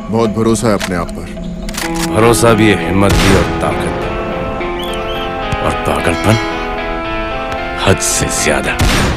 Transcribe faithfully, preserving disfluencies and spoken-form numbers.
बहुत भरोसा है अपने आप पर। भरोसा भी है, हिम्मत भी और ताकत और पागलपन हद से ज्यादा।